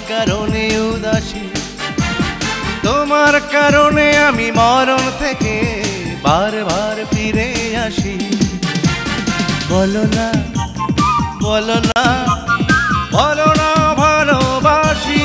কারণে উদাসী, তোমার কারণে আমি মরণ থেকে বারবার ফিরে আসি। বলো না, বলো না, বলো না ভালোবাসি।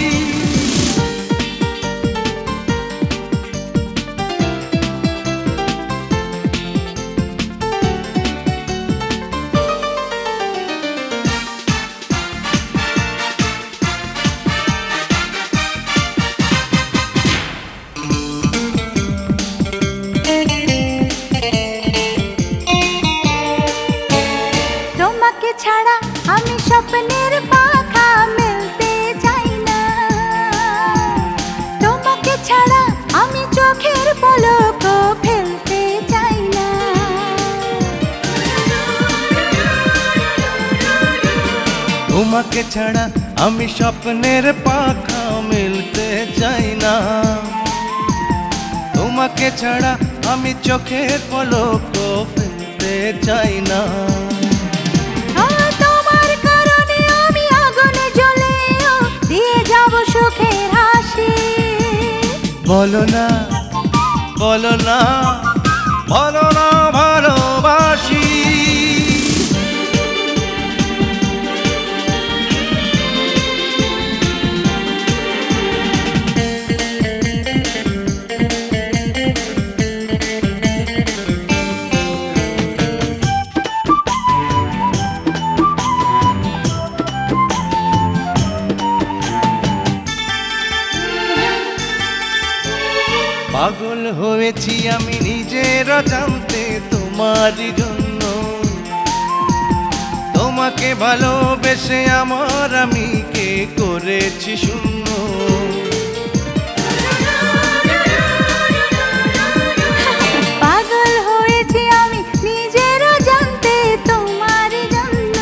তোমাকে ছাড়া আমি স্বপ্নের পাখা মেলতে চাই না, তোমাকে ছাড়া আমি চোখের পলক ফেলতে চাই না। তোমাকে ছাড়া আমি স্বপ্নের পাখা মেলতে চাই না, তোমাকে ছাড়া আমি চোখের পলক ফেলতে চাই না। তোমার কারণে আমি আগুনে জ্বলেও দিয়ে যাব সুখের হাসি। বলো না, বলো না, বলো না ভালোবাসি। পাগল হয়েছি আমি নিজের জানতে তোমার জন্য, তোমাকে ভালোবেসে আমার আমি কে করেছি শূন্য। পাগল হয়েছি আমি নিজের জানতে তোমার জন্য,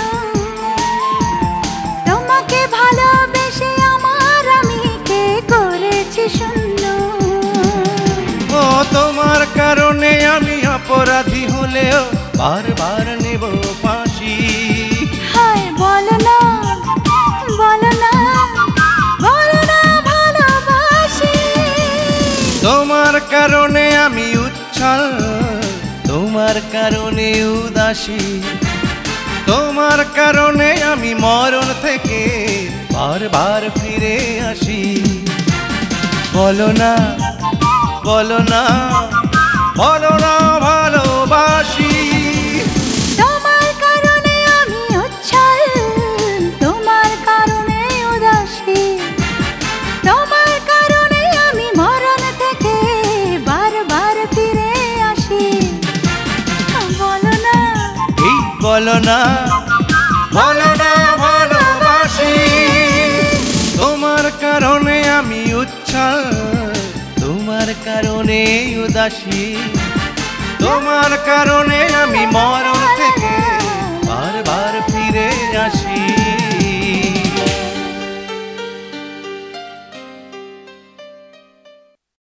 তোমাকে ভালোবেসে আমার আমি কে করেছি শূন্য। ও তোমার কারণে আমি অপরাধী হলেও বারবার নেব ফাঁসি। হায় বলো না, বলো না, বলো না ভালোবাসি। তোমার কারণে আমি উচ্ছল, তোমার কারণে উদাসী, তোমার কারণে আমি মরণ থেকে বারবার ফিরে আসি। বলো না, বলো না, বলো না ভালোবাসি। তোমার কারণে আমি উচ্ছল, তোমার কারণে উদাসী, তোমার কারণে আমি মরণ থেকে বারবার ফিরে আসি। বলো না, এই বলো না, বলো না ভালোবাসি। তোমার কারণে আমি উচ্ছল, তোমার কারণে উদাসী, তোমার কারণে আমি মরণ থেকে